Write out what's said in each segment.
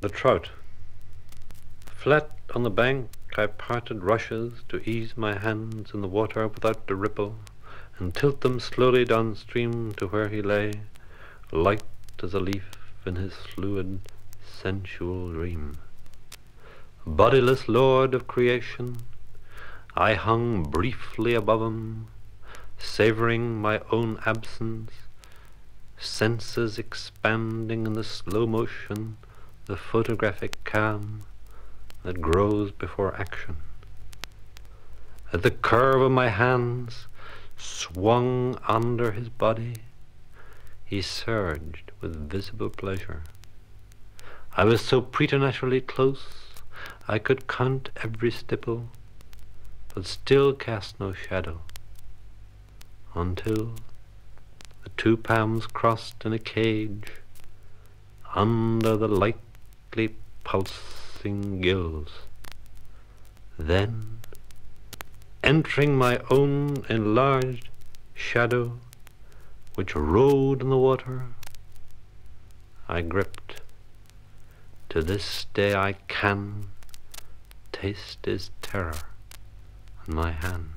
The trout. Flat on the bank I parted rushes to ease my hands in the water without the ripple, and tilt them slowly downstream to where he lay, light as a leaf in his fluid, sensual dream. Bodiless lord of creation, I hung briefly above him, savoring my own absence, senses expanding in the slow motion, the photographic calm that grows before action. At the curve of my hands, swung under his body, he surged with visible pleasure. I was so preternaturally close, I could count every stipple, but still cast no shadow, until the two palms crossed in a cage under the lightly pulsing gills. Then, entering my own enlarged shadow, which rode in the water, I gripped. To this day I can taste his terror in my hands.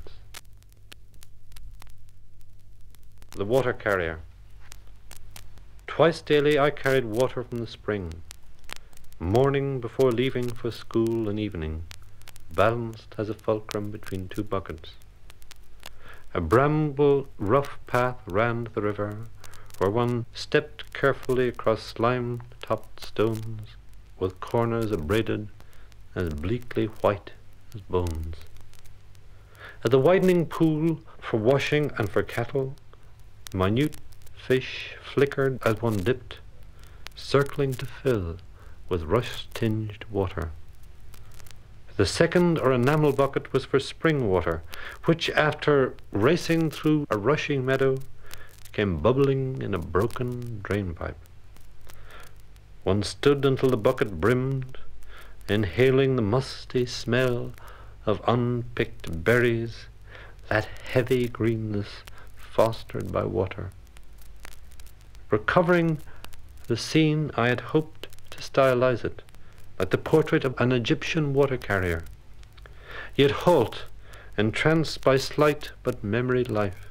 The water carrier. Twice daily I carried water from the spring, morning before leaving for school and evening, balanced as a fulcrum between two buckets. A bramble rough path ran to the river, where one stepped carefully across slime-topped stones, with corners abraded as bleakly white as bones. At the widening pool for washing and for cattle, minute fish flickered as one dipped, circling to fill with rush-tinged water. The second or enamel bucket was for spring water, which, after racing through a rushing meadow, came bubbling in a broken drain pipe. One stood until the bucket brimmed, inhaling the musty smell of unpicked berries, that heavy greenness fostered by water. Recovering the scene, I had hoped to stylize it, like the portrait of an Egyptian water carrier, yet halt, entranced by slight but memoried life.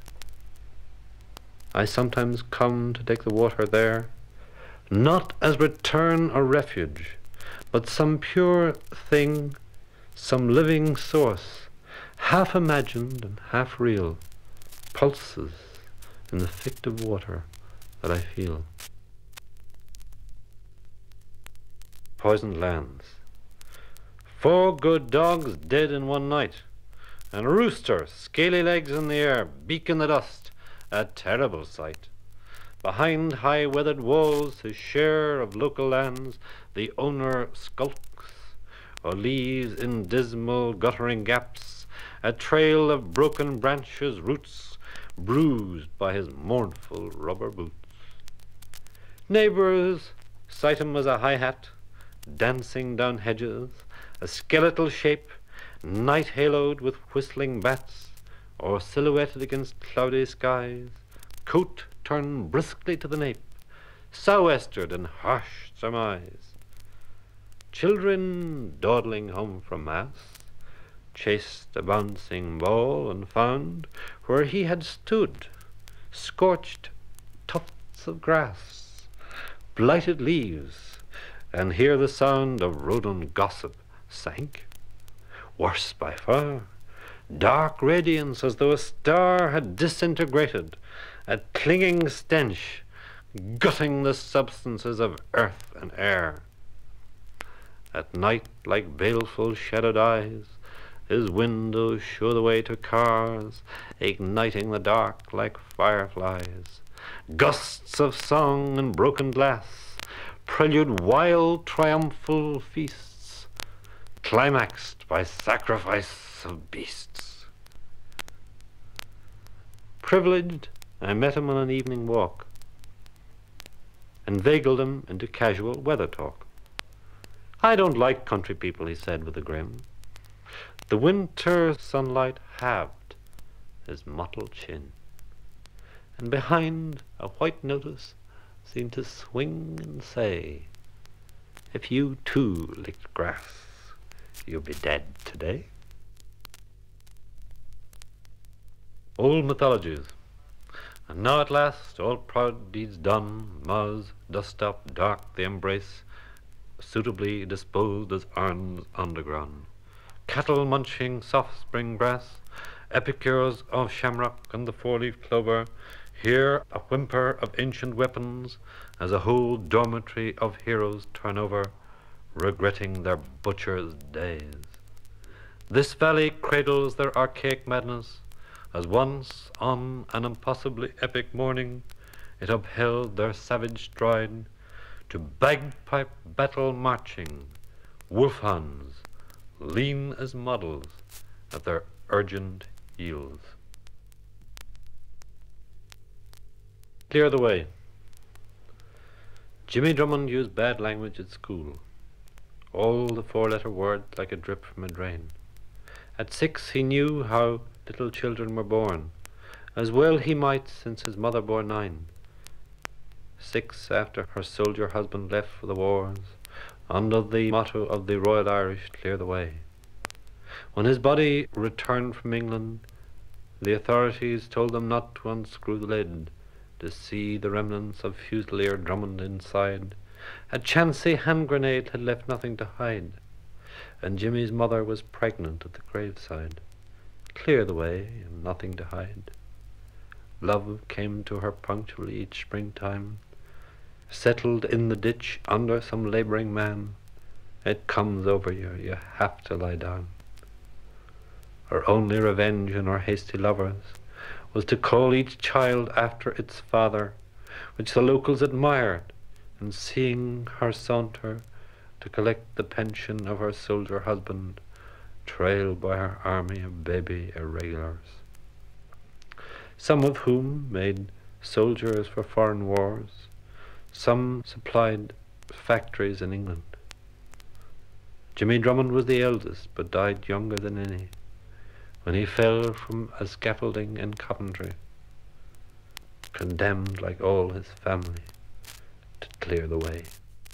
I sometimes come to take the water there, not as return or refuge, but some pure thing, some living source, half imagined and half real, pulses in the fictive water that I feel. Poisoned lands. 4 good dogs dead in one night, and a rooster, scaly legs in the air, beak in the dust, a terrible sight. Behind high weathered walls, his share of local lands, the owner skulks, or leaves in dismal guttering gaps a trail of broken branches, roots, bruised by his mournful rubber boots. Neighbors cite him as a high-hat, dancing down hedges, a skeletal shape, night-haloed with whistling bats, or silhouetted against cloudy skies, coat turned briskly to the nape, sou'westered in harsh surmise. Children dawdling home from mass chased a bouncing ball and found where he had stood scorched tufts of grass, blighted leaves, and here the sound of rodent gossip sank. Worse by far, dark radiance as though a star had disintegrated, a clinging stench, gutting the substances of earth and air. At night, like baleful shadowed eyes, his windows show the way to cars, igniting the dark like fireflies. Gusts of song and broken glass prelude wild triumphal feasts, climaxed by sacrifice of beasts. Privileged, I met him on an evening walk, inveigled him into casual weather talk. "I don't like country people," he said with a grin. The winter sunlight halved his mottled chin, and behind a white notice seemed to swing and say, If you too licked grass, you'd be dead today. Old mythologies. And now at last, all proud deeds done, Mars, dust up, dark the embrace, suitably disposed as urns underground. Cattle munching soft spring grass, epicures of shamrock and the four-leaf clover, hear a whimper of ancient weapons as a whole dormitory of heroes turn over, regretting their butcher's days. This valley cradles their archaic madness, as once on an impossibly epic morning it upheld their savage stride to bagpipe battle marching, wolf-hounds, lean as models at their urgent heels. Clear the way. Jimmy Drummond used bad language at school. All the four-letter words like a drip from a drain. At 6 he knew how little children were born, as well he might since his mother bore 9. 6 after her soldier husband left for the wars, under the motto of the Royal Irish, clear the way. When his body returned from England, the authorities told them not to unscrew the lid, to see the remnants of Fusilier Drummond inside. A chancy hand grenade had left nothing to hide, and Jimmy's mother was pregnant at the graveside. Clear the way, and nothing to hide. Love came to her punctually each springtime, settled in the ditch under some labouring man. It comes over you, you have to lie down. Her only revenge in her hasty lovers was to call each child after its father, which the locals admired, and seeing her saunter to collect the pension of her soldier husband, trailed by her army of baby irregulars, some of whom made soldiers for foreign wars, some supplied factories in England. Jimmy Drummond was the eldest, but died younger than any, when he fell from a scaffolding in Coventry, condemned like all his family to clear the way.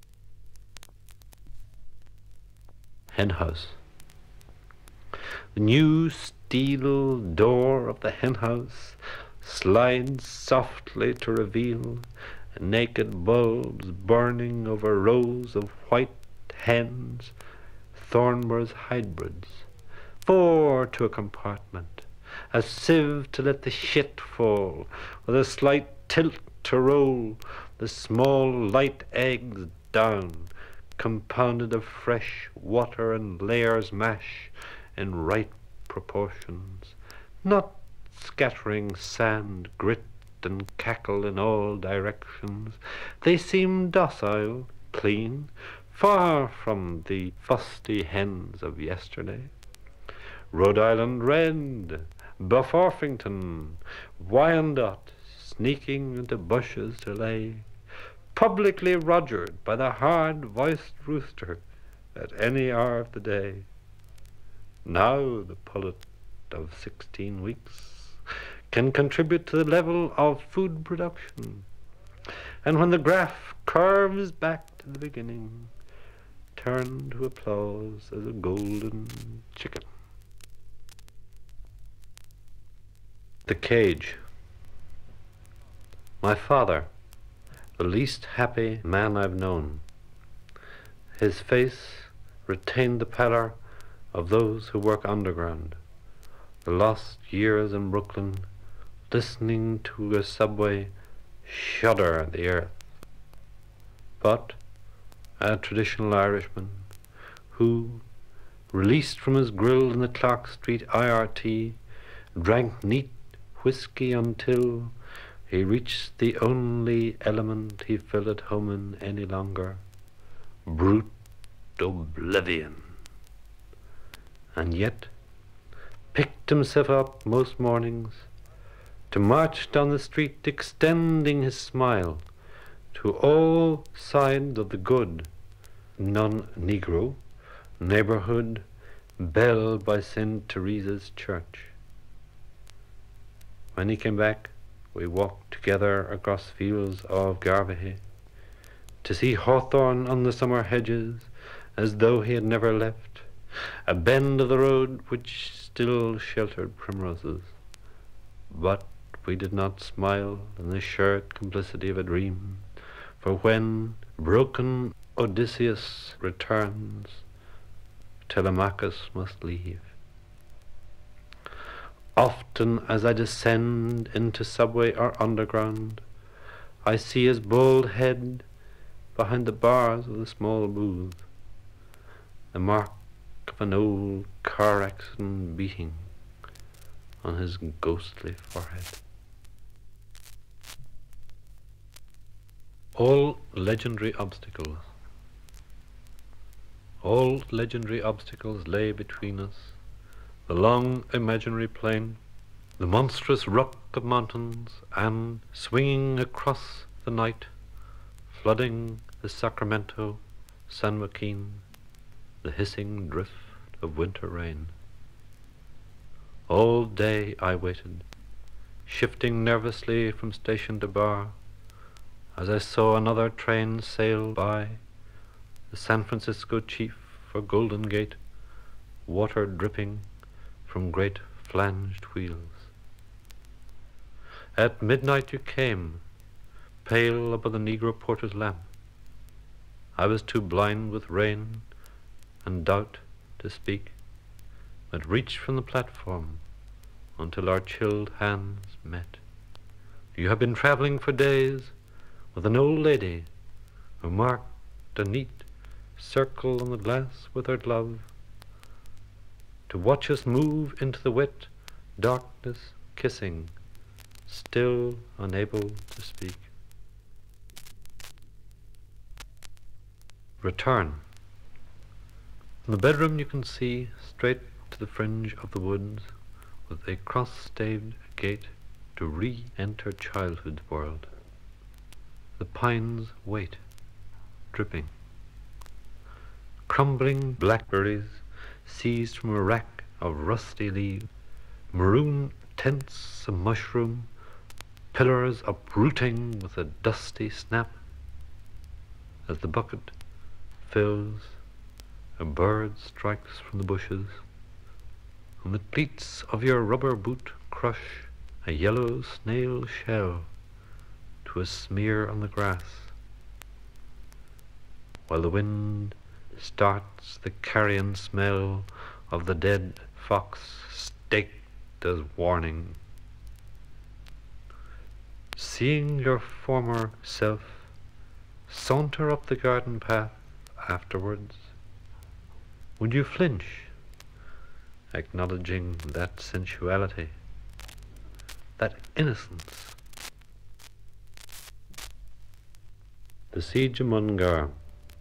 Henhouse. The new steel door of the henhouse slides softly to reveal naked bulbs burning over rows of white hens, Thornbur's hybrids, 4 to a compartment, a sieve to let the shit fall, with a slight tilt to roll the small light eggs down, compounded of fresh water and layers mash in right proportions, not scattering sand, grit, and cackle in all directions. They seem docile, clean, far from the fusty hens of yesterday. Rhode Island Red, Buff Orpington, Wyandotte, sneaking into bushes to lay, publicly rogered by the hard-voiced rooster at any hour of the day. Now the pullet of 16 weeks can contribute to the level of food production, and when the graph curves back to the beginning, turn to applause as a golden chicken. The cage. My father, the least happy man I've known. His face retained the pallor of those who work underground, the lost years in Brooklyn, listening to a subway shudder the earth. But a traditional Irishman who, released from his grill in the Clark Street IRT, drank neat whiskey until he reached the only element he felt at home in any longer, brute oblivion, and yet picked himself up most mornings to march down the street extending his smile to all sides of the good, non-Negro neighborhood belled by St. Teresa's Church. When he came back, we walked together across fields of Garvahe to see hawthorn on the summer hedges, as though he had never left, a bend of the road which still sheltered primroses. But we did not smile in the shared complicity of a dream, for when broken Odysseus returns, Telemachus must leave. Often as I descend into subway or underground, I see his bald head behind the bars of the small booth, the mark of an old car accident beating on his ghostly forehead. All legendary obstacles lay between us, the long imaginary plain, the monstrous rock of mountains, and swinging across the night, flooding the Sacramento, San Joaquin, the hissing drift of winter rain. All day I waited, shifting nervously from station to bar, as I saw another train sail by, the San Francisco chief for Golden Gate, water dripping from great flanged wheels. At midnight you came, pale above the Negro porter's lamp. I was too blind with rain and doubt to speak, but reached from the platform until our chilled hands met. You have been traveling for days with an old lady who marked a neat circle on the glass with her glove, to watch us move into the wet darkness, kissing, still unable to speak. Return. From the bedroom you can see straight to the fringe of the woods, with a cross-staved gate to re-enter childhood's world. The pines wait, dripping. Crumbling blackberries seized from a rack of rusty leaves, maroon tents of mushroom, pillars uprooting with a dusty snap. As the bucket fills, a bird strikes from the bushes, and the pleats of your rubber boot crush a yellow snail shell to a smear on the grass, while the wind starts the carrion smell of the dead fox staked as warning. Seeing your former self saunter up the garden path afterwards, would you flinch, acknowledging that sensuality, that innocence? The Siege of Mullingar.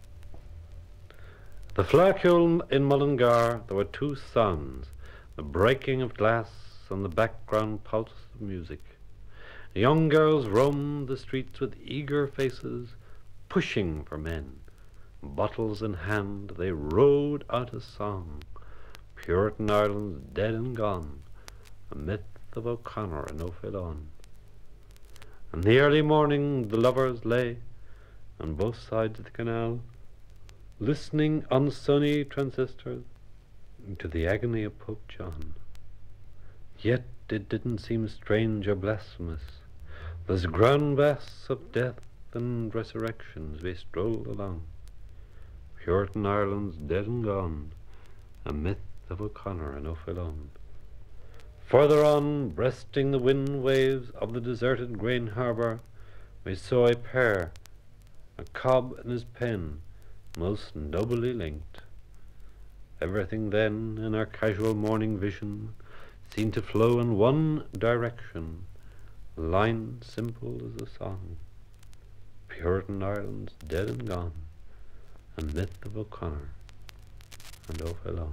The flacule in Mullingar there were two sounds, the breaking of glass and the background pulse of music. Young girls roamed the streets with eager faces, pushing for men. Bottles in hand, they rode out a song. Puritan Ireland's dead and gone, a myth of O'Connor and O'Fallon. In the early morning the lovers lay on both sides of the canal, listening on sunny transistors to the agony of Pope John. Yet it didn't seem strange or blasphemous. This ground bass of death and resurrection as we strolled along. Puritan Ireland's dead and gone, a myth of O'Connor and O'Fallon. Further on, breasting the wind waves of the deserted grain harbour, we saw a pair, a cob and his pen, most nobly linked. Everything then, in our casual morning vision, seemed to flow in one direction, a line simple as a song. Puritan Ireland's dead and gone, a myth of O'Connor and O'Fallon.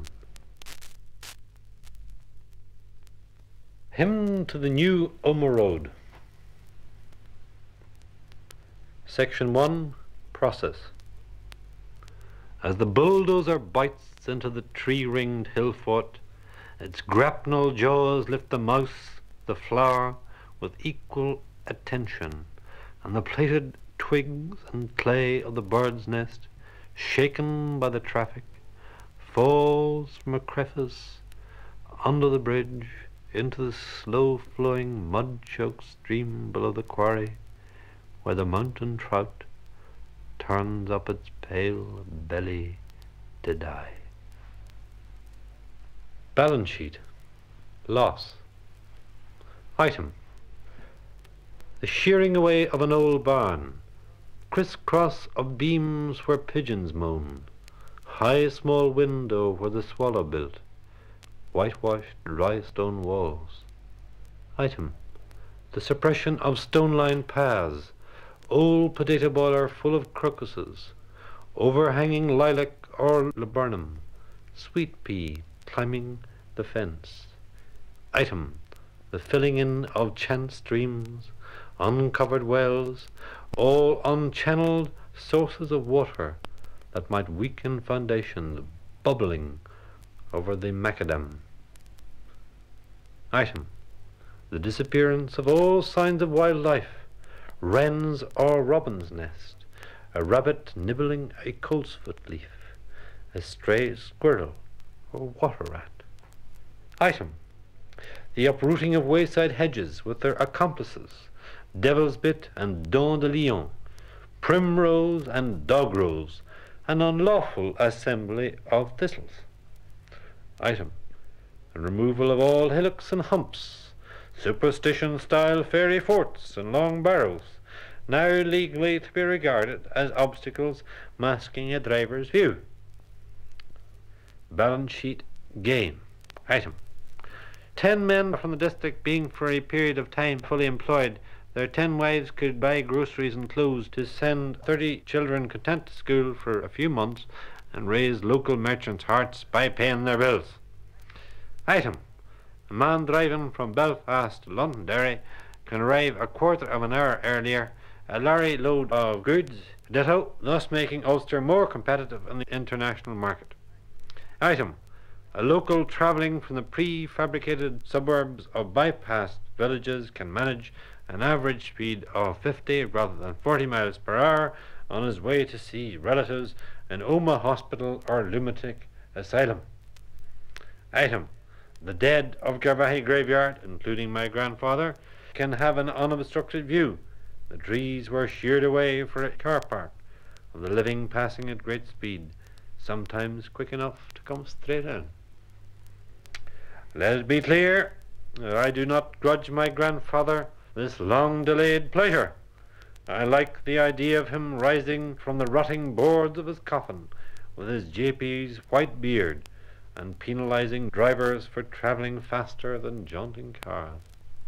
Hymn to the New Omagh Road. Section 1, Process. As the bulldozer bites into the tree-ringed hill fort, its grapnel jaws lift the mouse, the flower, with equal attention, and the plated twigs and clay of the bird's nest, shaken by the traffic, falls from a crevice under the bridge into the slow-flowing, mud-choked stream below the quarry, where the mountain trout turns up its pale belly to die. Balance sheet. Loss. Item. The shearing away of an old barn, criss-cross of beams where pigeons moan, high small window where the swallow built, whitewashed dry stone walls. Item. The suppression of stone-lined paths, old potato boiler full of crocuses, overhanging lilac or laburnum, sweet pea climbing the fence. Item. The filling in of chance streams, uncovered wells, all unchanneled sources of water that might weaken foundations bubbling over the macadam. Item. The disappearance of all signs of wildlife, wren's or robin's nest, a rabbit nibbling a coltsfoot leaf, a stray squirrel or water rat. Item. The uprooting of wayside hedges with their accomplices, devil's bit and dent de lion, primrose and dogrose, an unlawful assembly of thistles. Item. The removal of all hillocks and humps, superstition-style fairy forts and long barrows, now legally to be regarded as obstacles masking a driver's view. Balance sheet gain. Item. 10 men from the district being for a period of time fully employed, their 10 wives could buy groceries and clothes to send 30 children content to school for a few months and raise local merchants' hearts by paying their bills. Item. A man driving from Belfast to Londonderry can arrive a quarter of an hour earlier, a lorry load of goods, ditto, thus making Ulster more competitive in the international market. Item. A local travelling from the prefabricated suburbs of bypassed villages can manage an average speed of 50 rather than 40 miles per hour on his way to see relatives in Omagh Hospital or Lunatic Asylum. Item. The dead of Garvaghey Graveyard, including my grandfather, can have an unobstructed view. The trees were sheared away for a car park, of the living passing at great speed, sometimes quick enough to come straight in. Let it be clear that I do not grudge my grandfather this long-delayed pleasure. I like the idea of him rising from the rotting boards of his coffin with his JP's white beard and penalising drivers for travelling faster than jaunting cars.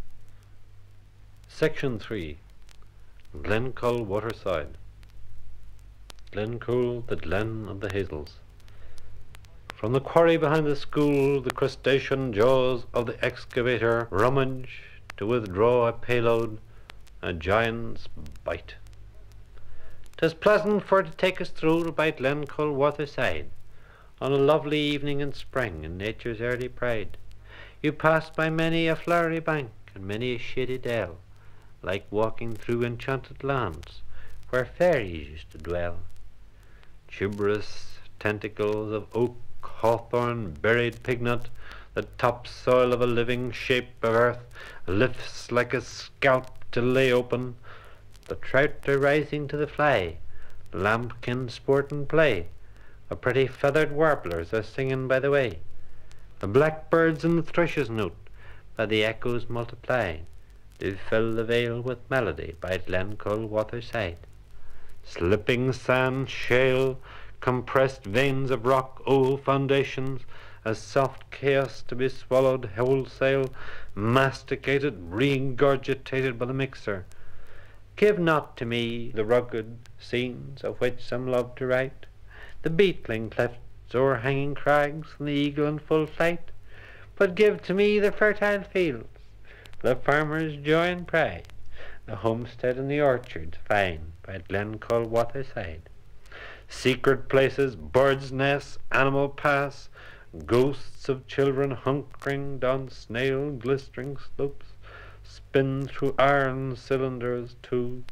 Section 3. Glencull Waterside. Glencull, the glen of the hazels. From the quarry behind the school, the crustacean jaws of the excavator rummage to withdraw a payload, a giant's bite. 'Tis pleasant for to take a stroll by Glencull Waterside, on a lovely evening in spring in nature's early pride. You pass by many a flowery bank and many a shady dell, like walking through enchanted lands where fairies used to dwell. Tuberous tentacles of oak, hawthorn, buried pignut, the topsoil of a living shape of earth lifts like a scalp to lay open. The trout are rising to the fly, lambkin sport and play, the pretty feathered warblers are singing by the way. The blackbirds and the thrushes note, by the echoes multiply, do fill the vale with melody by Glencull Waterside. Slipping sand, shale, compressed veins of rock, old foundations, a soft chaos to be swallowed wholesale, masticated, regurgitated by the mixer. Give not to me the rugged scenes of which some love to write, the beetling clefts o'erhanging crags and the eagle in full flight, but give to me the fertile fields, the farmer's joy and pride, the homestead and the orchards fine by Glencull Waterside. Secret places, birds' nests, animal paths, ghosts of children hunkering down snail glistering slopes, spin through iron cylinders too,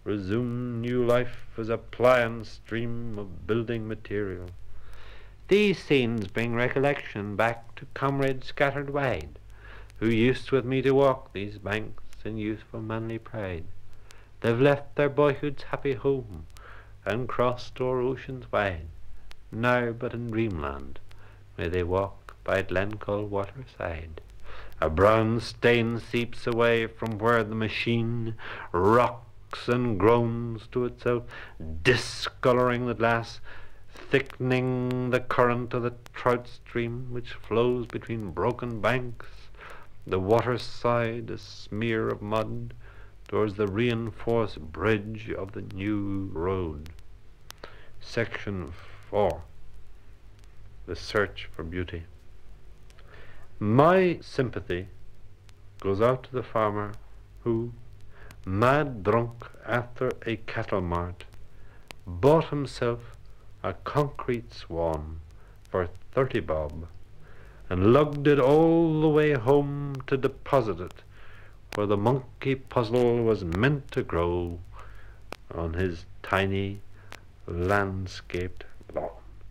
resume new life as a pliant stream of building material. These scenes bring recollection back to comrades scattered wide, who used with me to walk these banks in youthful manly pride. They've left their boyhood's happy home, and crossed o'er oceans wide. Now but in dreamland may they walk by Glencoe waterside. A brown stain seeps away from where the machine rocks and groans to itself, discolouring the glass, thickening the current of the trout stream which flows between broken banks. The waterside a smear of mud towards the reinforced bridge of the new road. Section 4. The Search for Beauty. My sympathy goes out to the farmer who, mad drunk after a cattle mart, bought himself a concrete swan for 30 bob and lugged it all the way home to deposit it where the monkey puzzle was meant to grow on his tiny landscaped lawn.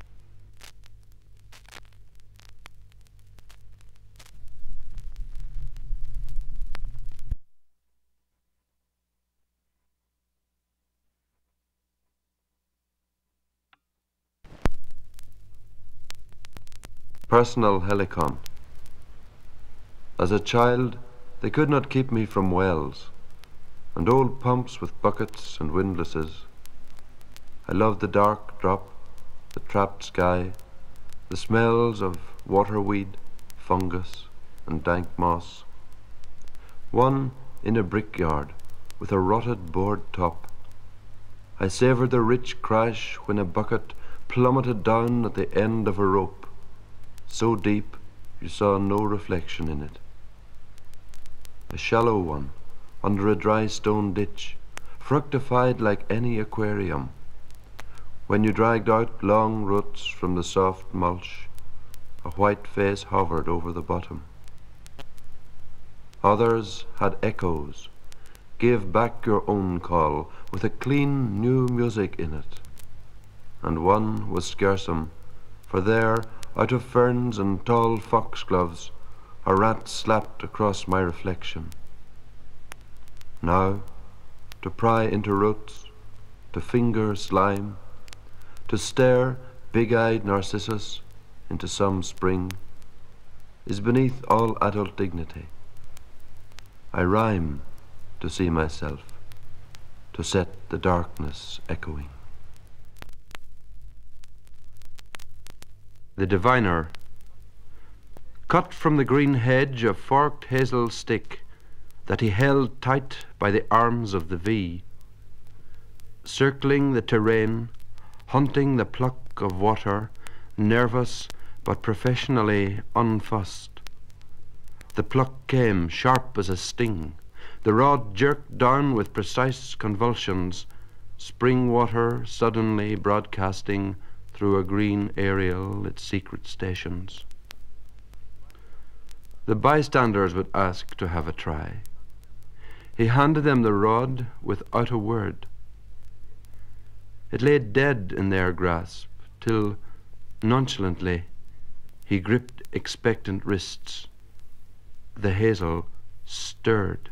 Personal Helicon. As a child, they could not keep me from wells and old pumps with buckets and windlasses. I loved the dark drop, the trapped sky, the smells of waterweed, fungus, and dank moss. One in a brickyard with a rotted board top. I savoured the rich crash when a bucket plummeted down at the end of a rope, so deep you saw no reflection in it. A shallow one, under a dry stone ditch, fructified like any aquarium. When you dragged out long roots from the soft mulch, a white face hovered over the bottom. Others had echoes, gave back your own call with a clean new music in it. And one was scarcome, for there, out of ferns and tall foxgloves, a rat slapped across my reflection. Now, to pry into roots, to finger slime, to stare big-eyed Narcissus into some spring, is beneath all adult dignity. I rhyme to see myself, to set the darkness echoing. The Diviner. Cut from the green hedge a forked hazel stick that he held tight by the arms of the V, circling the terrain, hunting the pluck of water, nervous but professionally unfussed. The pluck came sharp as a sting, the rod jerked down with precise convulsions, spring water suddenly broadcasting through a green aerial its secret stations. The bystanders would ask to have a try. He handed them the rod without a word. It lay dead in their grasp, till, nonchalantly, he gripped expectant wrists. The hazel stirred.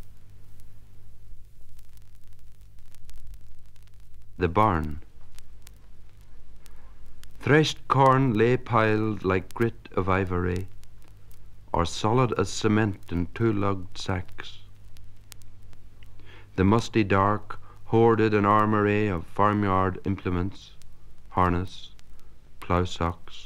The barn. Threshed corn lay piled like grit of ivory, or solid as cement in two-lugged sacks. The musty dark hoarded an armoury of farmyard implements, harness, plough socks.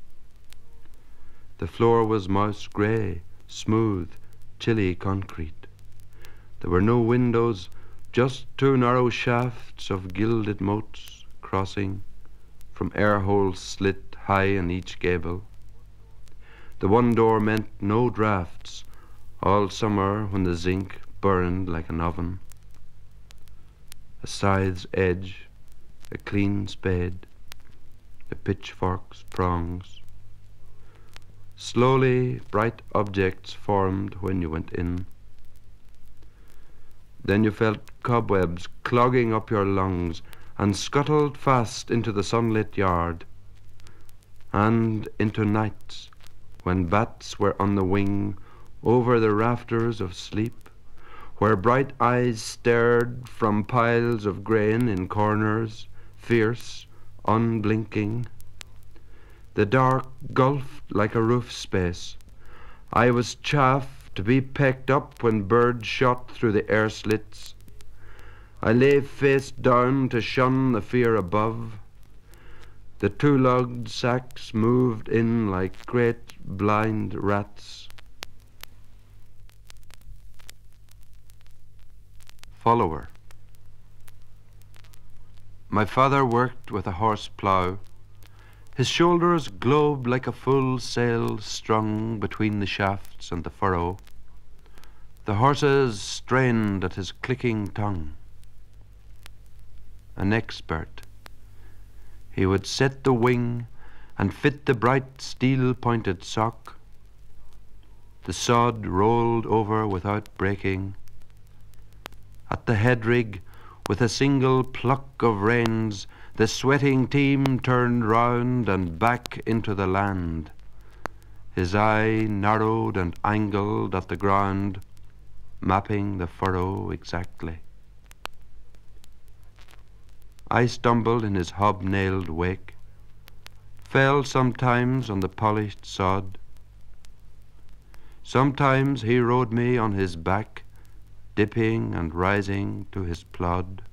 The floor was mouse grey, smooth, chilly concrete. There were no windows, just two narrow shafts of gilded moats crossing from air holes slit high in each gable. The one door meant no draughts all summer when the zinc burned like an oven. A scythe's edge, a clean spade, the pitchfork's prongs. Slowly bright objects formed when you went in. Then you felt cobwebs clogging up your lungs and scuttled fast into the sunlit yard, and into nights when bats were on the wing over the rafters of sleep, where bright eyes stared from piles of grain in corners, fierce, unblinking. The dark gulfed like a roof space. I was chaff to be pecked up when birds shot through the air slits. I lay face down to shun the fear above. The two-lugged sacks moved in like great blind rats. Follower. My father worked with a horse plough. His shoulders globed like a full sail strung between the shafts and the furrow. The horses strained at his clicking tongue. An expert, he would set the wing and fit the bright steel-pointed sock. The sod rolled over without breaking. At the head rig, with a single pluck of reins, the sweating team turned round and back into the land. His eye narrowed and angled at the ground, mapping the furrow exactly. I stumbled in his hobnailed wake, fell sometimes on the polished sod. Sometimes he rode me on his back, dipping and rising to his plod.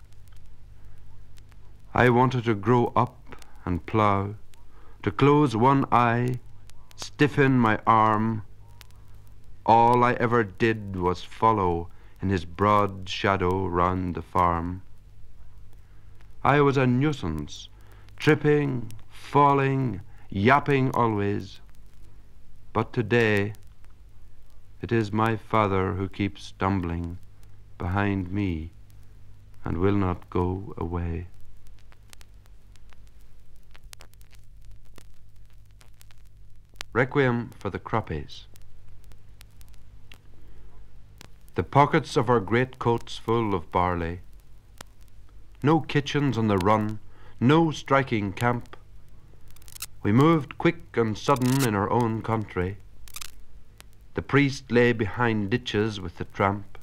I wanted to grow up and plough, to close one eye, stiffen my arm. All I ever did was follow in his broad shadow round the farm. I was a nuisance, tripping, falling, yapping always. But today, it is my father who keeps stumbling behind me and will not go away. Requiem for the Croppies. The pockets of our greatcoats full of barley. No kitchens on the run, no striking camp. We moved quick and sudden in our own country. The priest lay behind ditches with the tramp.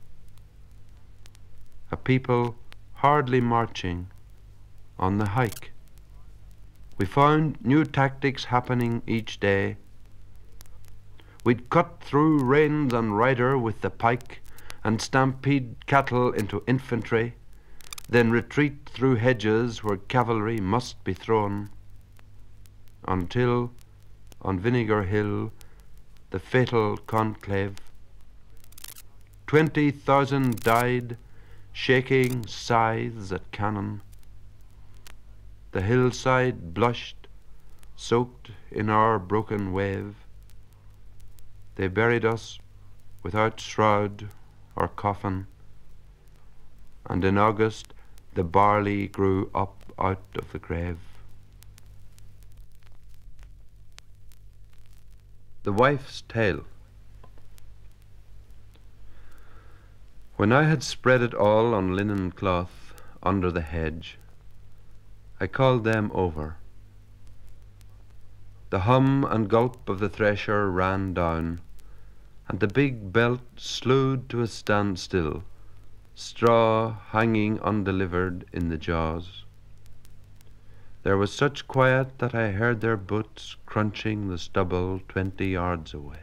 A people hardly marching on the hike. We found new tactics happening each day. We'd cut through reins and rider with the pike and stampede cattle into infantry, then retreat through hedges where cavalry must be thrown, until, on Vinegar Hill, the fatal conclave, 20,000 died, shaking scythes at cannon. The hillside blushed, soaked in our broken wave. They buried us without shroud or coffin, and in August the barley grew up out of the grave. The Wife's Tale. When I had spread it all on linen cloth under the hedge, I called them over. The hum and gulp of the thresher ran down, and the big belt slewed to a standstill, straw hanging undelivered in the jaws. There was such quiet that I heard their boots crunching the stubble 20 yards away.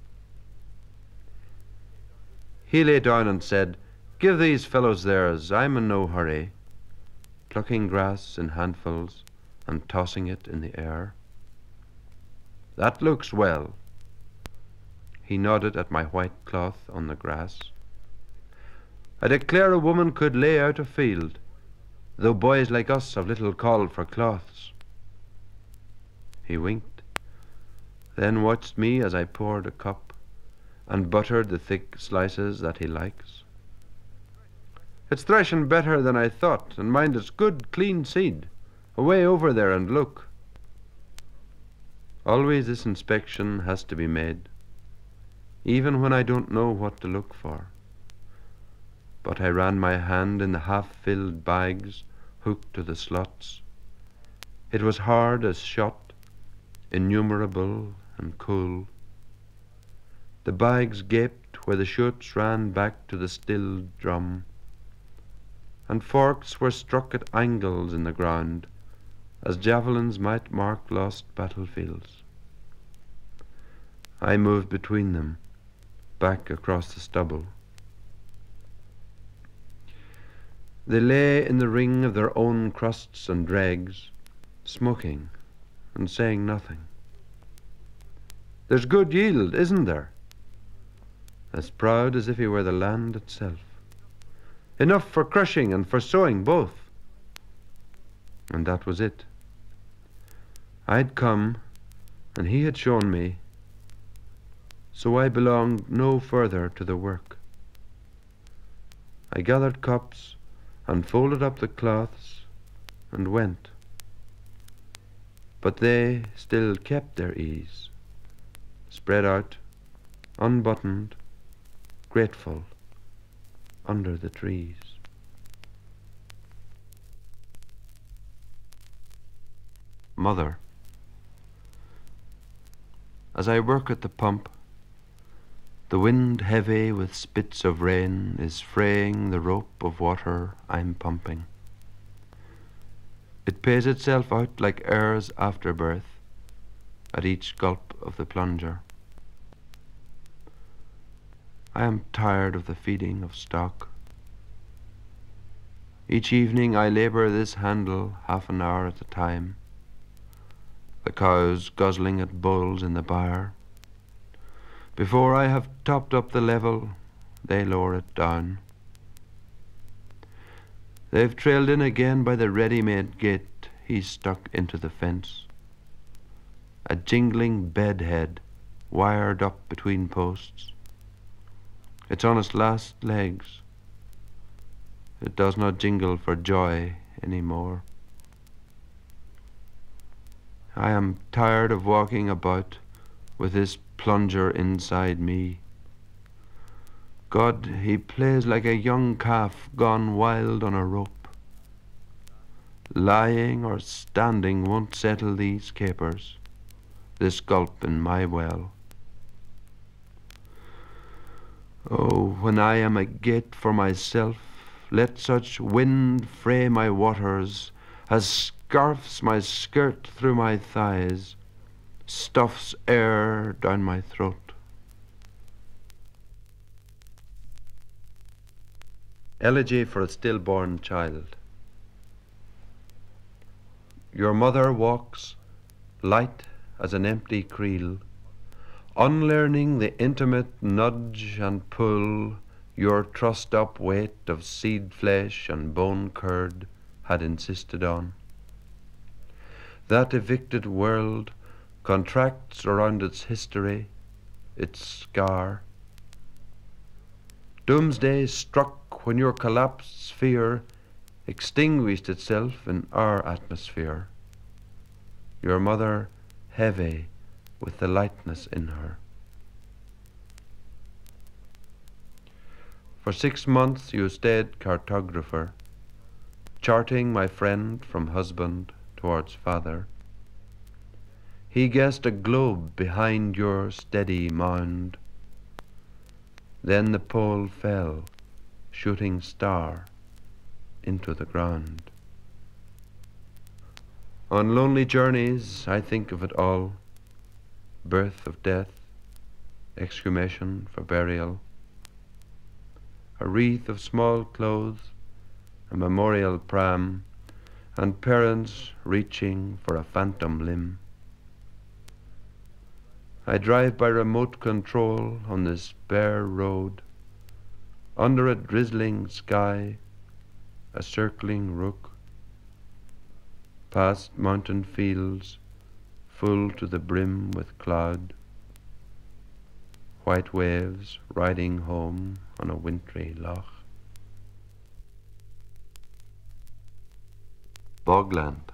He lay down and said, "Give these fellows theirs, I'm in no hurry," plucking grass in handfuls and tossing it in the air. "That looks well." He nodded at my white cloth on the grass. "I declare a woman could lay out a field, though boys like us have little call for cloths." He winked, then watched me as I poured a cup and buttered the thick slices that he likes. "It's threshing better than I thought, and mind it's good, clean seed. Away over there and look." Always this inspection has to be made, even when I don't know what to look for. but I ran my hand in the half-filled bags hooked to the slots. It was hard as shot, innumerable and cool. The bags gaped where the chutes ran back to the stilled drum, and forks were struck at angles in the ground, as javelins might mark lost battlefields. I moved between them, back across the stubble. They lay in the ring of their own crusts and dregs, smoking and saying nothing. "There's good yield, isn't there?" As proud as if he were the land itself. "Enough for crushing and for sowing both." And that was it. I'd come, and he had shown me, so I belonged no further to the work. I gathered cups and folded up the cloths and went. But they still kept their ease, spread out, unbuttoned, grateful, under the trees. Mother. As I work at the pump, the wind heavy with spits of rain is fraying the rope of water I'm pumping. It pays itself out like air's afterbirth at each gulp of the plunger. I am tired of the feeding of stock. Each evening I labour this handle half an hour at a time, the cows guzzling at bowls in the byre. Before I have topped up the level, they lower it down. They've trailed in again by the ready-made gate he's stuck into the fence. A jingling bedhead wired up between posts. It's on its last legs. It does not jingle for joy any more. I am tired of walking about with this plunger inside me. God, he plays like a young calf gone wild on a rope. Lying or standing won't settle these capers, this gulp in my well. Oh, when I am a gate for myself, let such wind fray my waters as scarfs my skirt through my thighs, stuffs air down my throat. Elegy for a stillborn child. Your mother walks, light as an empty creel, unlearning the intimate nudge and pull your trussed-up weight of seed flesh and bone curd had insisted on. That evicted world contracts around its history, its scar. Doomsday struck when your collapsed sphere extinguished itself in our atmosphere. Your mother heavy with the lightness in her. For 6 months you stayed cartographer, charting my friend from husband towards father. He guessed a globe behind your steady mound. Then the pole fell, shooting star into the ground. On lonely journeys I think of it all, birth of death, exhumation for burial, a wreath of small clothes, a memorial pram, and parents reaching for a phantom limb. I drive by remote control on this bare road, under a drizzling sky, a circling rook, past mountain fields full to the brim with cloud, white waves riding home on a wintry loch. Bogland.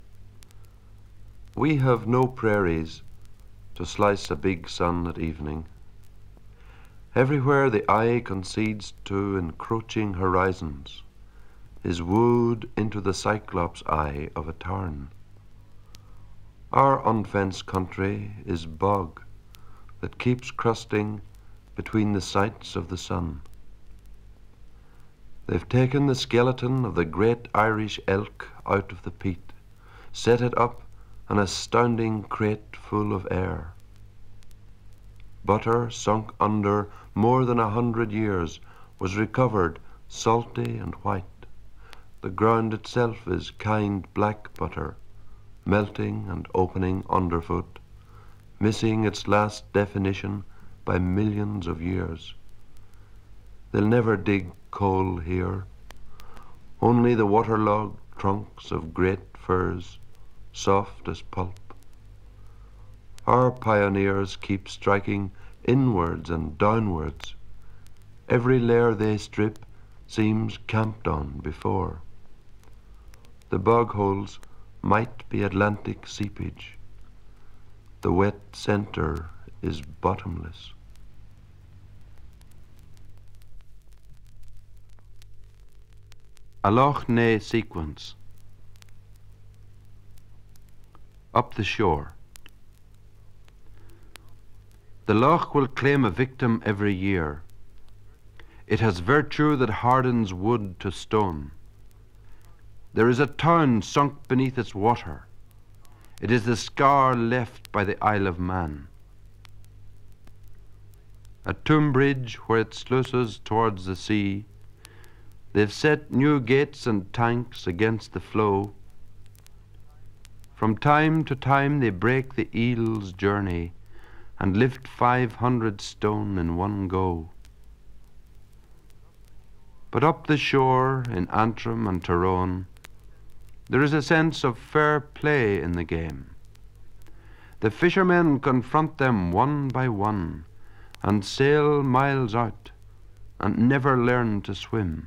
We have no prairies to slice a big sun at evening. Everywhere the eye concedes to encroaching horizons is wooed into the cyclops eye of a tarn. Our unfenced country is bog that keeps crusting between the sights of the sun. They've taken the skeleton of the great Irish elk out of the peat, set it up an astounding crate full of air. Butter sunk under more than 100 years was recovered salty and white. The ground itself is kind black butter, melting and opening underfoot, missing its last definition by millions of years. They'll never dig coal here, only the waterlogged trunks of great firs, soft as pulp. Our pioneers keep striking inwards and downwards. Every layer they strip seems camped on before. The bog holes might be Atlantic seepage. The wet centre is bottomless. A Lough Neagh sequence. Up the shore. The loch will claim a victim every year. It has virtue that hardens wood to stone. There is a town sunk beneath its water. It is the scar left by the Isle of Man. At Tunbridge, where it sluices towards the sea, they've set new gates and tanks against the flow. From time to time they break the eel's journey and lift 500 stone in one go. But up the shore in Antrim and Tyrone, there is a sense of fair play in the game. The fishermen confront them one by one and sail miles out and never learn to swim.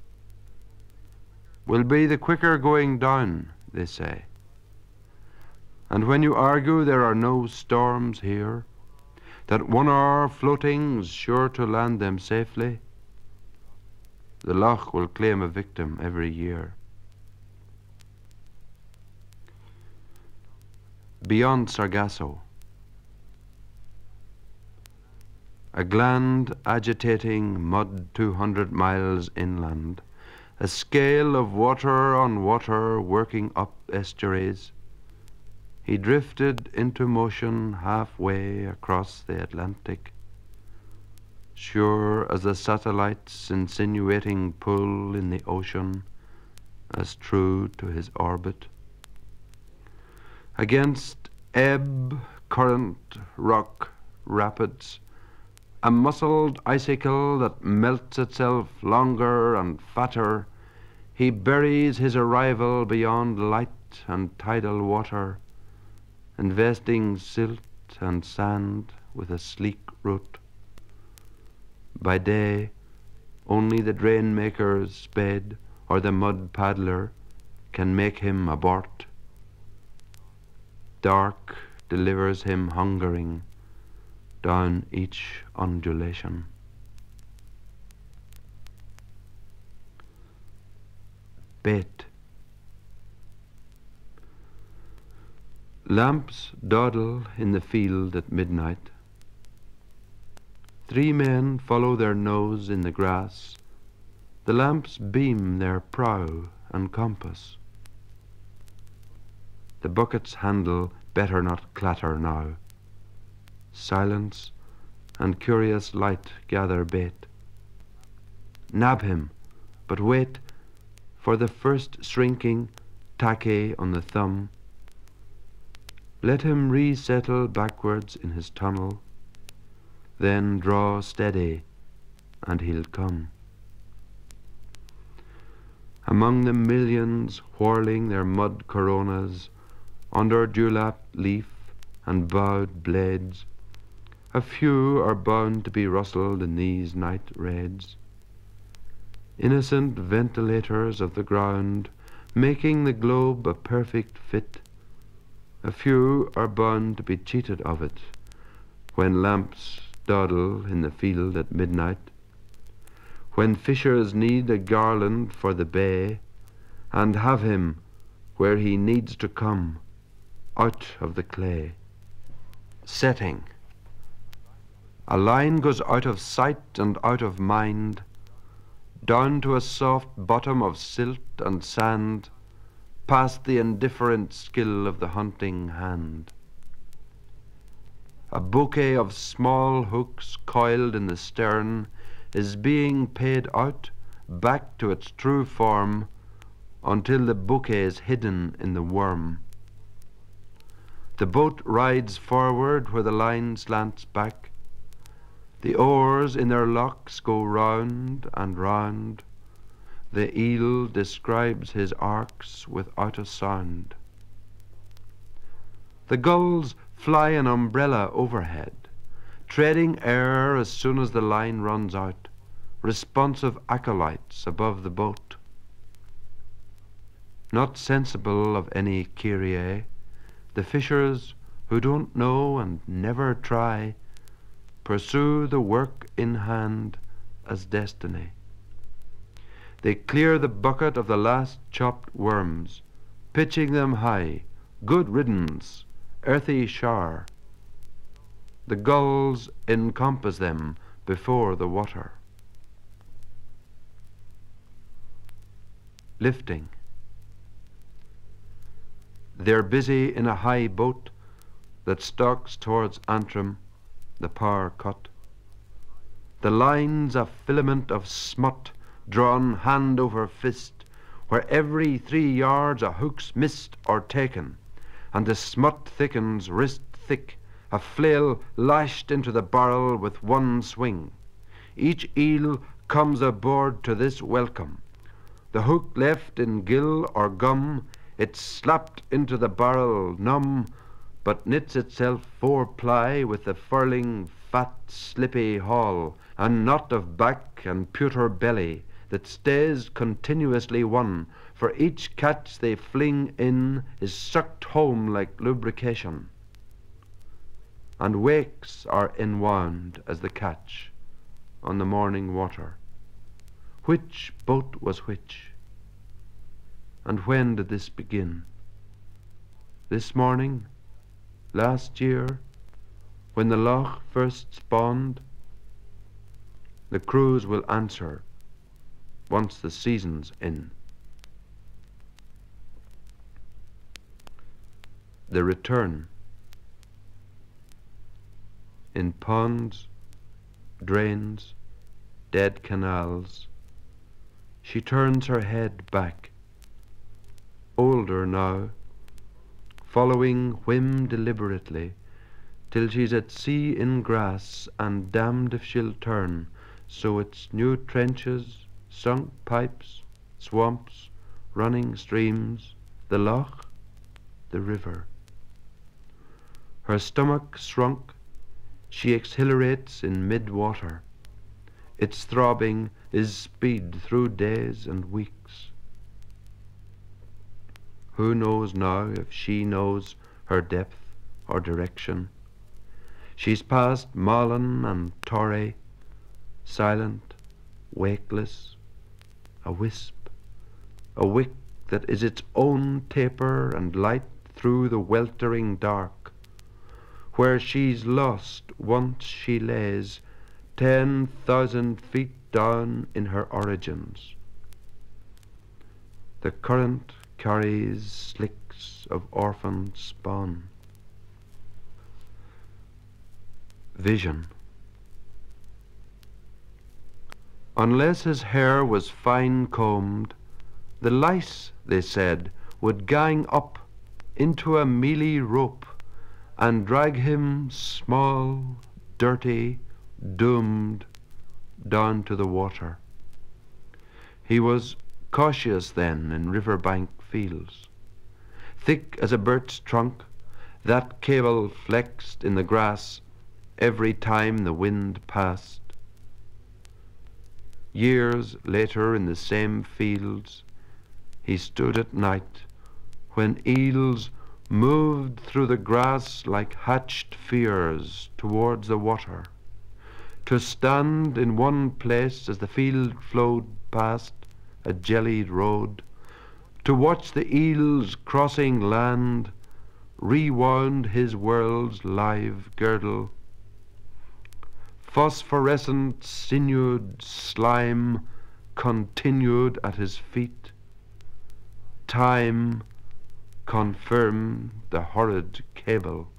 We'll be the quicker going down, they say. And when you argue there are no storms here, that 1 hour floating's sure to land them safely, the loch will claim a victim every year. Beyond Sargasso. A gland agitating mud 200 miles inland, a scale of water on water working up estuaries. He drifted into motion halfway across the Atlantic, sure as the satellite's insinuating pull in the ocean, as true to his orbit. Against ebb, current, rock, rapids, a muscled icicle that melts itself longer and fatter, he buries his arrival beyond light and tidal water, investing silt and sand with a sleek root. By day, only the drain maker's spade or the mud paddler can make him abort. Dark delivers him hungering down each undulation. Bait. Lamps dawdle in the field at midnight. 3 men follow their nose in the grass. The lamps beam their prow and compass. The bucket's handle better not clatter now. Silence and curious light gather bait. Nab him, but wait for the first shrinking tacky on the thumb. Let him resettle backwards in his tunnel, then draw steady, and he'll come. Among the millions whirling their mud coronas, under dewlap leaf and bowed blades, a few are bound to be rustled in these night raids. Innocent ventilators of the ground, making the globe a perfect fit. A few are bound to be cheated of it when lamps dawdle in the field at midnight, when fishers need a garland for the bay, and have him where he needs to come, out of the clay. Setting. A line goes out of sight and out of mind, down to a soft bottom of silt and sand, past the indifferent skill of the hunting hand. A bouquet of small hooks coiled in the stern is being paid out back to its true form until the bouquet is hidden in the worm. The boat rides forward where the line slants back. The oars in their locks go round and round. The eel describes his arcs without a sound. The gulls fly an umbrella overhead, treading air as soon as the line runs out, responsive acolytes above the boat. Not sensible of any Kyrie, the fishers who don't know and never try pursue the work in hand as destiny. They clear the bucket of the last chopped worms, pitching them high, good riddance, earthy shower. The gulls encompass them before the water. Lifting. They're busy in a high boat that stalks towards Antrim, the power cut. The line's a filament of smut drawn hand over fist, where every 3 yards a hook's missed or taken, and the smut thickens wrist thick, a flail lashed into the barrel with one swing. Each eel comes aboard to this welcome. The hook left in gill or gum, it's slapped into the barrel numb, but knits itself 4-ply with the furling, fat, slippy haul, and knot of back and pewter belly that stays continuously one, for each catch they fling in is sucked home like lubrication. And wakes are enwound as the catch on the morning water. Which boat was which? And when did this begin? This morning? Last year? When the loch first spawned? The crews will answer once the season's in. The return. In ponds, drains, dead canals, she turns her head back, older now, following whim deliberately, till she's at sea in grass and damned if she'll turn, so it's new trenches, sunk pipes, swamps, running streams, the loch, the river. Her stomach shrunk, she exhilarates in mid-water. Its throbbing is speed through days and weeks. Who knows now if she knows her depth or direction? She's past Malin and Torre, silent, wakeless, a wisp, a wick that is its own taper and light through the weltering dark. Where she's lost once she lays 10,000 feet down in her origins. The current carries slicks of orphaned spawn. Vision. Unless his hair was fine combed, the lice, they said, would gang up into a mealy rope and drag him small, dirty, doomed, down to the water. He was cautious then in riverbank fields. Thick as a birch trunk, that cable flexed in the grass every time the wind passed. Years later in the same fields, he stood at night when eels moved through the grass like hatched fears towards the water, To stand in one place as the field flowed past a jellied road, to watch the eels crossing land, rewound his world's live girdle. Phosphorescent sinewed slime continued at his feet. Time confirmed the horrid cable.